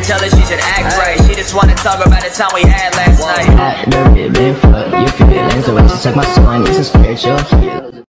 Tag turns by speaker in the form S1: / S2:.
S1: tell her she should act right. She just wanna talk about the time we had last night.
S2: At the ribbon, fuck your feelings. The way she took my soul and it's a spiritual healing.